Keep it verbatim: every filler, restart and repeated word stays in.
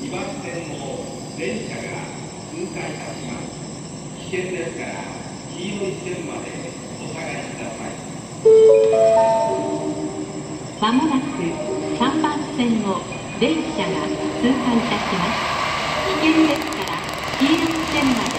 にばん線を電車が通過いたします。危険ですから黄色い線までお下がりください。 まもなくさんばん線を電車が通過いたします。危険ですから黄色い線まで